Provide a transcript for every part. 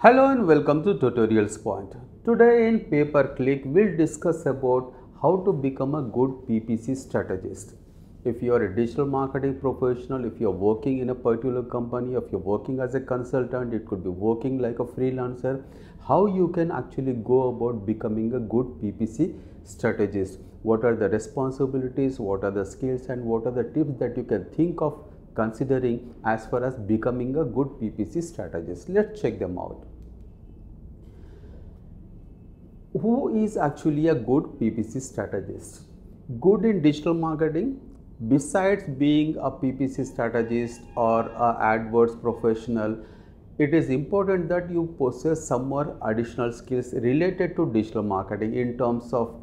Hello and welcome to Tutorials Point. Today in pay-per-click we'll discuss about how to become a good PPC strategist. If you are a digital marketing professional, if you're working in a particular company, if you're working as a consultant, it could be working like a freelancer, how you can actually go about becoming a good PPC strategist. What are the responsibilities, what are the skills, and what are the tips that you can think of considering as far as becoming a good PPC strategist. Let's check them out. Who is actually a good PPC strategist? Good in digital marketing, besides being a PPC strategist or a AdWords professional, it is important that you possess some more additional skills related to digital marketing in terms of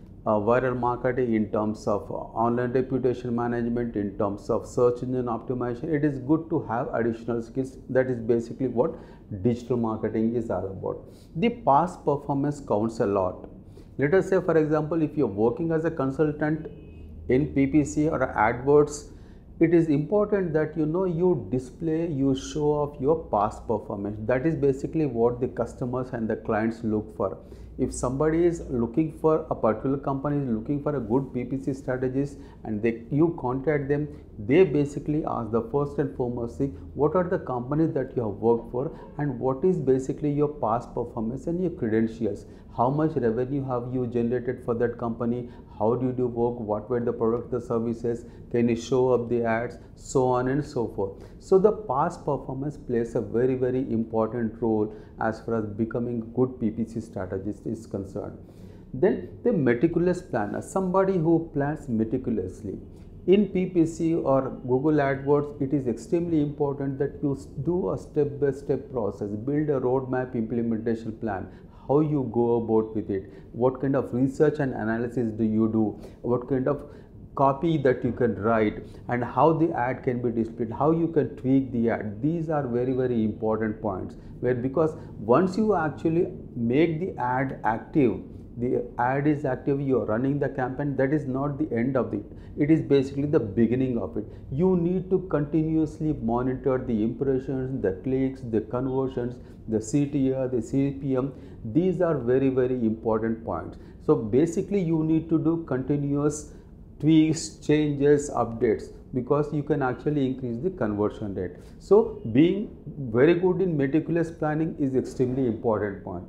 viral marketing, in terms of online reputation management, in terms of search engine optimization. It is good to have additional skills. That is basically what digital marketing is all about. The past performance counts a lot. Let us say, for example, if you are working as a consultant in PPC or AdWords, it is important that you display, you show off your past performance. That is basically what the customers and the clients look for. If somebody is looking for a particular company, is looking for a good PPC strategist, and you contact them, they basically ask the first and foremost thing, what are the companies that you have worked for, and what is basically your past performance and your credentials. How much revenue have you generated for that company? How did you work? What were the products, the services? Can you show up the ads? So on and so forth. So the past performance plays a very, very important role as far as becoming a good PPC strategist is concerned. Then the meticulous planner, somebody who plans meticulously. In PPC or Google AdWords, it is extremely important that you do a step-by-step process, build a roadmap implementation plan, how you go about with it, what kind of research and analysis do you do, what kind of copy that you can write, and how the ad can be displayed, how you can tweak the ad. These are very, very important points, because once you actually make the ad active, the ad is active, you are running the campaign, that is not the end of it. It is basically the beginning of it. You need to continuously monitor the impressions, the clicks, the conversions, the CTR, the CPM. These are very, very important points. So basically you need to do continuous tweaks, changes, updates, because you can actually increase the conversion rate. So being very good in meticulous planning is extremely important point.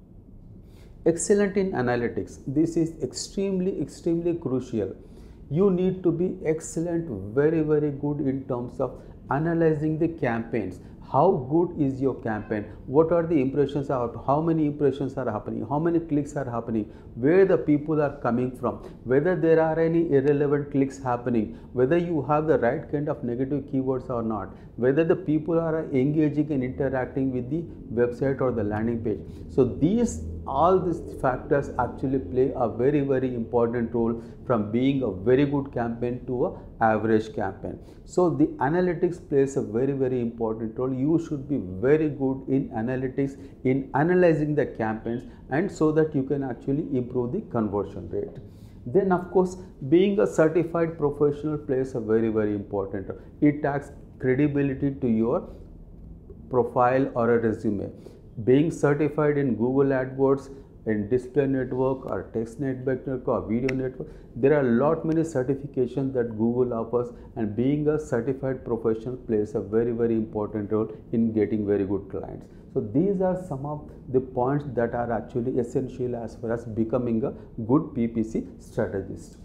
Excellent in analytics. This is extremely crucial. You need to be excellent, very, very good in terms of analyzing the campaigns. How good is your campaign? What are the impressions out? How many impressions are happening? How many clicks are happening? Where the people are coming from? Whether there are any irrelevant clicks happening? Whether you have the right kind of negative keywords or not? Whether the people are engaging and interacting with the website or the landing page? So all these factors actually play a very, very important role from being a very good campaign to an average campaign. So the analytics plays a very, very important role. You should be very good in analytics, in analyzing the campaigns, and so that you can actually improve the conversion rate. Then of course, being a certified professional plays a very, very important role. It adds credibility to your profile or a resume. Being certified in Google AdWords, in display network or text network or video network, there are a lot many certifications that Google offers, and being a certified professional plays a very, very important role in getting very good clients. So these are some of the points that are actually essential as far as becoming a good PPC strategist.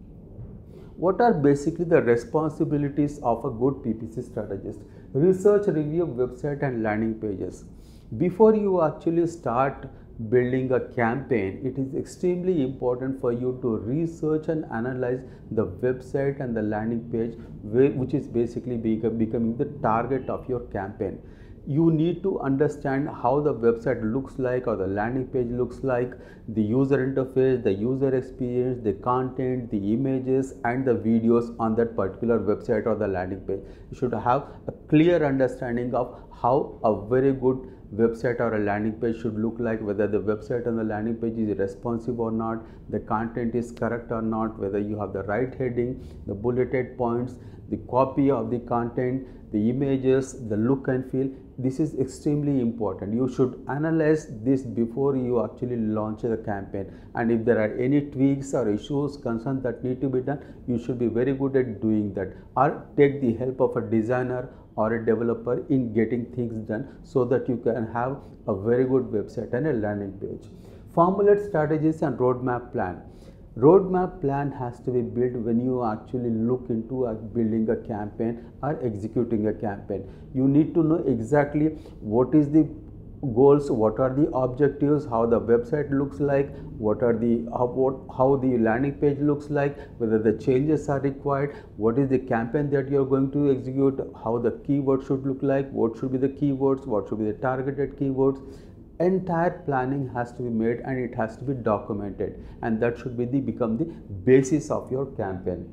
What are basically the responsibilities of a good PPC strategist? Research, review website and landing pages. Before you actually start building a campaign, it is extremely important for you to research and analyze the website and the landing page, which is basically becoming the target of your campaign. You need to understand how the website looks like or the landing page looks like, the user interface, the user experience, the content, the images and the videos on that particular website or the landing page. You should have a clear understanding of how a very good website or a landing page should look like, whether the website and the landing page is responsive or not, the content is correct or not, whether you have the right heading, the bulleted points, the copy of the content, the images, the look and feel. this is extremely important. You should analyze this before you actually launch the campaign, and if there are any tweaks or issues, concerns that need to be done, you should be very good at doing that, or take the help of a designer or a developer in getting things done, so that you can have a very good website and a landing page. Formulate strategies and roadmap plan. Roadmap plan has to be built when you actually look into building a campaign or executing a campaign. You need to know exactly what is the goals, what are the objectives, how the website looks like, what are the how the landing page looks like, whether the changes are required, what is the campaign that you are going to execute, how the keywords should look like, what should be the keywords, what should be the targeted keywords. Entire planning has to be made and it has to be documented, and that should be become the basis of your campaign.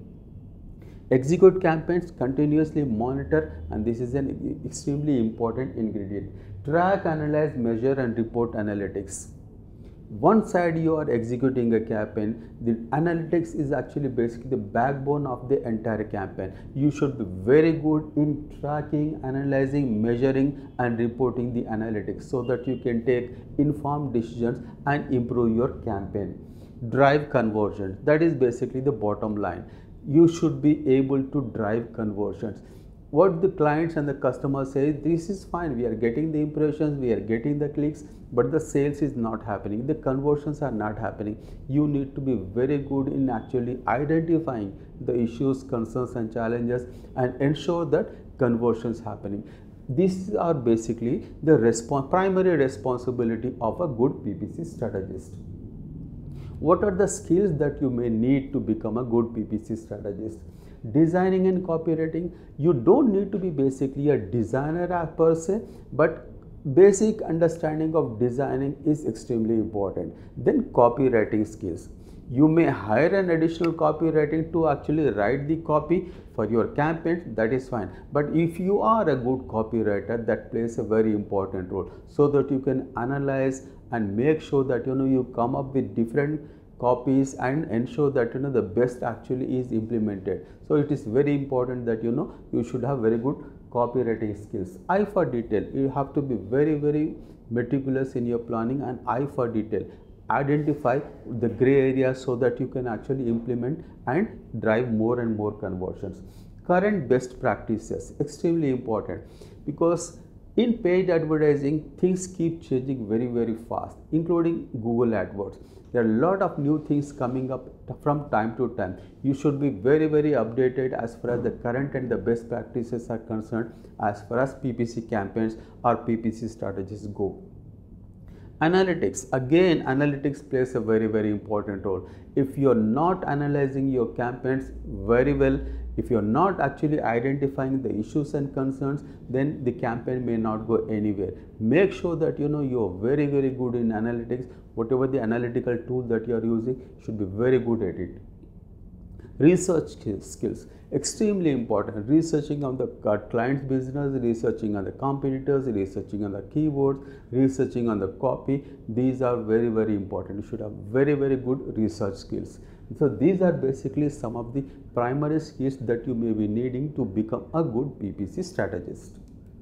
Execute campaigns, continuously monitor, and this is an extremely important ingredient. Track, analyze, measure and report analytics. One side you are executing a campaign, the analytics is actually basically the backbone of the entire campaign. You should be very good in tracking, analyzing, measuring and reporting the analytics, so that you can take informed decisions and improve your campaign. Drive conversions, that is basically the bottom line. You should be able to drive conversions. What the clients and the customers say, this is fine, we are getting the impressions, we are getting the clicks, but the sales is not happening, the conversions are not happening. You need to be very good in actually identifying the issues, concerns and challenges and ensure that conversions happening. These are basically the primary responsibility of a good PPC strategist. What are the skills that you may need to become a good PPC strategist? Designing and copywriting, you don't need to be basically a designer per se, but basic understanding of designing is extremely important. Then copywriting skills. You may hire an additional copywriting to actually write the copy for your campaigns, that is fine. But if you are a good copywriter, that plays a very important role, so that you can analyze and make sure that you come up with different copies and ensure that the best actually is implemented. So it is very important that you should have very good copywriting skills. Eye for detail, you have to be very meticulous in your planning, and eye for detail. Identify the gray areas so that you can actually implement and drive more and more conversions. Current best practices, extremely important, because in paid advertising things keep changing very fast, including Google AdWords. There are a lot of new things coming up from time to time. You should be very updated as far as the current and the best practices are concerned, as far as PPC campaigns or PPC strategies go. Analytics, again analytics plays a very important role. If you are not analyzing your campaigns very well, if you are not actually identifying the issues and concerns, then the campaign may not go anywhere. Make sure that you are very good in analytics. Whatever the analytical tool that you are using, should be very good at it. Research skills, extremely important. Researching on the client's business, researching on the competitors, researching on the keywords, researching on the copy. These are very important. You should have very good research skills. So these are basically some of the primary skills that you may be needing to become a good PPC strategist.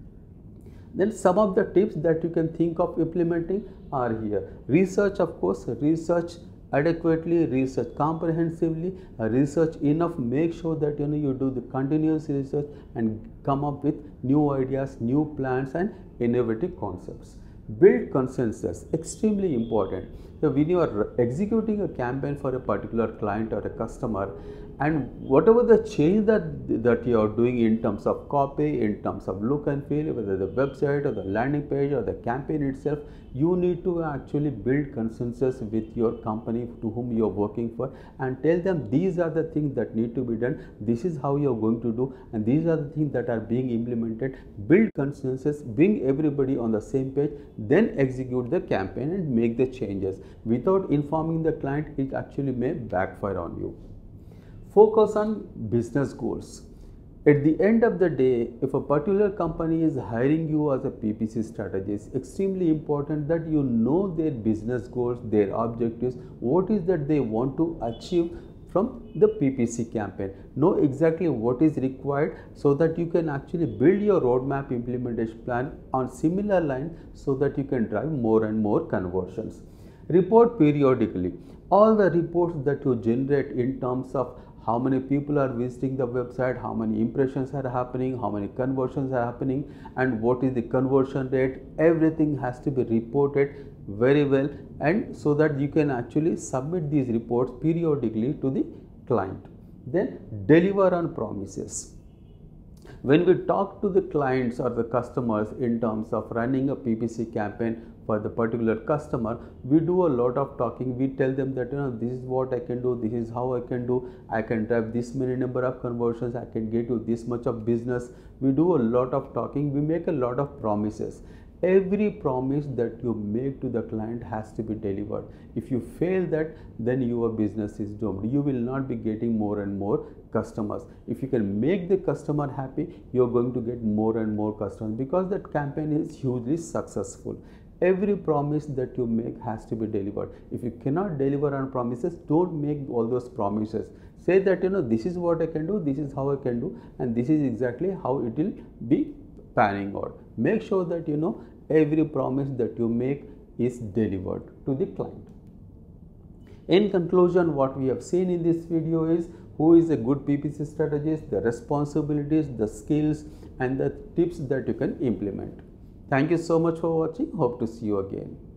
Then some of the tips that you can think of implementing are here. Research, of course, research adequately, research comprehensively, research enough. Make sure that you do the continuous research and come up with new ideas, new plans and innovative concepts. Build consensus, extremely important. So when you are executing a campaign for a particular client or a customer, and whatever the change that you are doing in terms of copy, in terms of look and feel, whether the website or the landing page or the campaign itself, you need to actually build consensus with your company to whom you are working for, and tell them these are the things that need to be done, this is how you are going to do, and these are the things that are being implemented. Build consensus, bring everybody on the same page, then execute the campaign and make the changes. Without informing the client, it actually may backfire on you. Focus on business goals. At the end of the day, if a particular company is hiring you as a PPC strategist, extremely important that you know their business goals, their objectives, what is that they want to achieve from the PPC campaign. Know exactly what is required so that you can actually build your roadmap implementation plan on similar line so that you can drive more and more conversions. Report periodically. All the reports that you generate in terms of how many people are visiting the website, how many impressions are happening, how many conversions are happening, and what is the conversion rate, everything has to be reported very well, and so that you can actually submit these reports periodically to the client. Then deliver on promises. When we talk to the clients or the customers in terms of running a PPC campaign for the particular customer, we do a lot of talking. We tell them that this is what I can do, this is how I can do, I can drive this many number of conversions, I can get you this much of business. We do a lot of talking, we make a lot of promises. Every promise that you make to the client has to be delivered. If you fail that, then your business is doomed. You will not be getting more and more customers. If you can make the customer happy, you're going to get more and more customers because that campaign is hugely successful. Every promise that you make has to be delivered. If you cannot deliver on promises, don't make all those promises. Say that this is what I can do, this is how I can do, and this is exactly how it will be panning out. Make sure that every promise that you make is delivered to the client. In conclusion, what we have seen in this video is who is a good PPC strategist, the responsibilities, the skills, and the tips that you can implement. Thank you so much for watching. Hope to see you again.